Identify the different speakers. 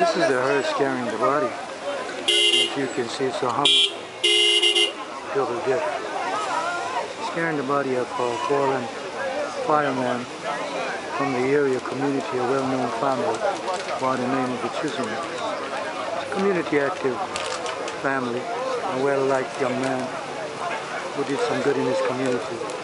Speaker 1: This is the hearse carrying the body. As you can see, it's a Hummer double diff. It's carrying the body of a fallen fireman from the area community, a well-known family by the name of the Chisholm. It's a community active family, a well-liked young man who did some good in his community.